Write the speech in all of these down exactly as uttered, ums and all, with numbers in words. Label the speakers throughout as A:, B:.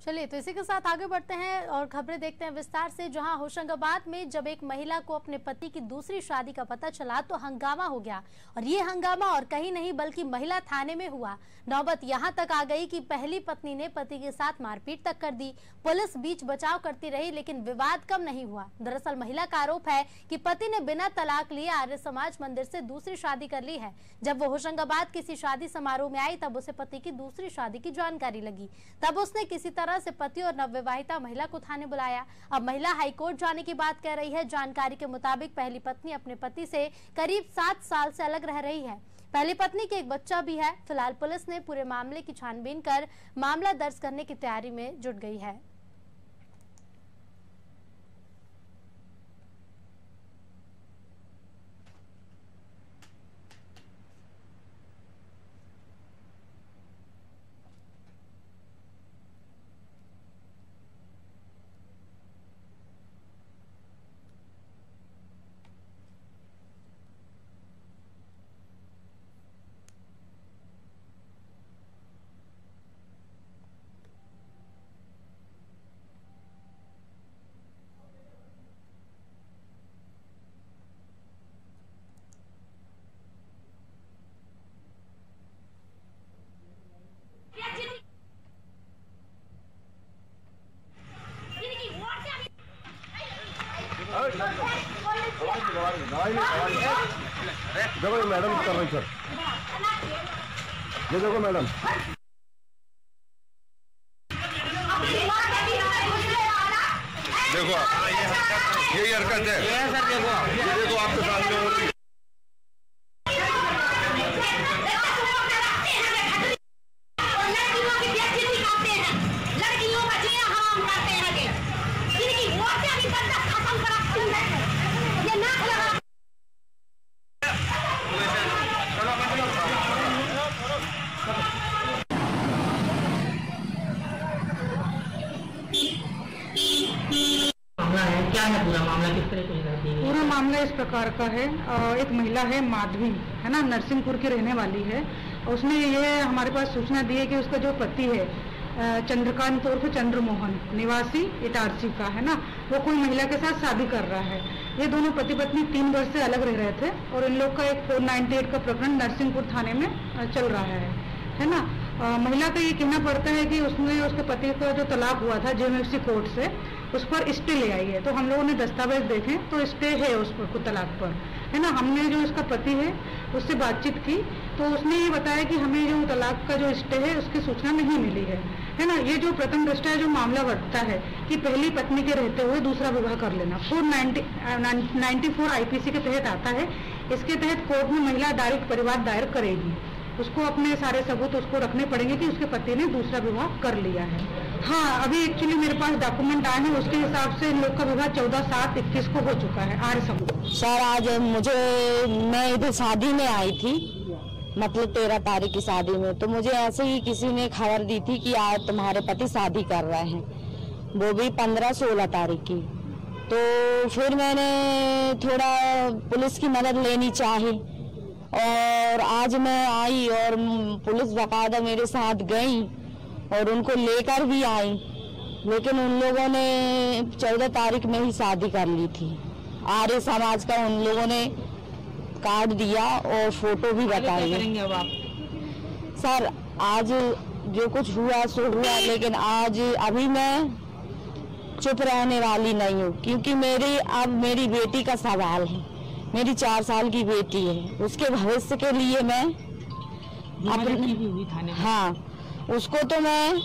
A: चलिए तो इसी के साथ आगे बढ़ते हैं और खबरें देखते हैं विस्तार से। जहां होशंगाबाद में जब एक महिला को अपने पति की दूसरी शादी का पता चला तो हंगामा हो गया, और ये हंगामा और कहीं नहीं बल्कि महिला थाने में हुआ। नौबत यहां तक आ गई कि पहली पत्नी ने पति के साथ मारपीट तक कर दी। पुलिस बीच बचाव करती रही लेकिन विवाद कम नहीं हुआ। दरअसल महिला का आरोप है कि पति ने बिना तलाक लिए आर्य समाज मंदिर से दूसरी शादी कर ली है। जब वो होशंगाबाद किसी शादी समारोह में आई तब उसे पति की दूसरी शादी की जानकारी लगी। तब उसने किसी तरह से पति और नवविवाहिता महिला को थाने बुलाया। अब महिला हाईकोर्ट जाने की बात कह रही है। जानकारी के मुताबिक पहली पत्नी अपने पति से करीब सात साल से अलग रह रही है। पहली पत्नी के एक बच्चा भी है। फिलहाल पुलिस ने पूरे मामले की छानबीन कर मामला दर्ज करने की तैयारी में जुट गई है।
B: देखो मैडम कर रही सर, ये देखो मैडम, देखो यही हरकत है। ये सर देखो, ये देखो आपके सामने हो रही है।
C: क्या है पूरा मामला, किस तरह से?
D: पूरा मामला इस प्रकार का है। एक महिला है माधवी, है ना, नरसिंहपुर की रहने वाली है। उसने ये हमारे पास सूचना दी है कि उसका जो पति है चंद्रकांत उर्फ चंद्रमोहन निवासी इटारसी का, है ना, वो कोई महिला के साथ शादी कर रहा है। ये दोनों पति पत्नी तीन वर्ष से अलग रह रहे थे और इन लोग का एक फोर नाइन्टी एट का प्रकरण नरसिंहपुर थाने में चल रहा है, है ना। आ, महिला का ये कहना पड़ता है कि उसने उसके पति का जो तलाक हुआ था जेएमएफसी कोर्ट से, उस पर स्टे ले आई है। तो हम लोगों ने दस्तावेज देखे तो स्टे है उस पर को तलाक पर, है ना। हमने जो इसका पति है उससे बातचीत की तो उसने ये बताया कि हमें जो तलाक का जो स्टे है उसकी सूचना नहीं मिली है, है ना। ये जो प्रथम दृष्टया जो मामला बढ़ता है कि पहली पत्नी के रहते हुए दूसरा विवाह कर लेना, फोर नाइन्टी फोर आईपीसी के तहत आता है। इसके तहत कोर्ट में महिला डायरेक्ट परिवार दायर करेगी। उसको अपने सारे सबूत उसको रखने पड़ेंगे कि उसके पति ने दूसरा विवाह कर लिया है। हाँ, अभी एक्चुअली मेरे पास डॉक्यूमेंट आए हैं, उसके हिसाब से इन लोग का विवाह चौदह सात इक्कीस को हो चुका है। आर्य समाज
E: सर, आज मुझे मैं इधर शादी में आई थी, मतलब तेरह तारीख की शादी में, तो मुझे ऐसे ही किसी ने खबर दी थी कि आज तुम्हारे पति शादी कर रहे हैं, वो भी पंद्रह सोलह तारीख की। तो फिर मैंने थोड़ा पुलिस की मदद लेनी चाही और आज मैं आई और पुलिस बाकायदा मेरे साथ गई और उनको लेकर भी आई, लेकिन उन लोगों ने चौदह तारीख में ही शादी कर ली थी। आर्य समाज का उन लोगों ने कार्ड दिया और फोटो भी बताई।
C: अब आप
E: सर, आज जो कुछ हुआ सो हुआ, लेकिन आज अभी मैं चुप रहने वाली नहीं हूँ, क्योंकि मेरी अब मेरी बेटी का सवाल है। मेरी चार साल की बेटी है, उसके भविष्य के लिए मैं
C: अपनी हुई थाने में।
E: हाँ, उसको तो मैं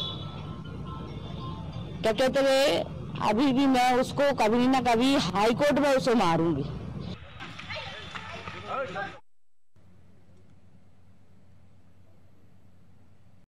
E: क्या कहते हैं, अभी भी मैं उसको कभी ना कभी हाई कोर्ट में उसे मारूंगी।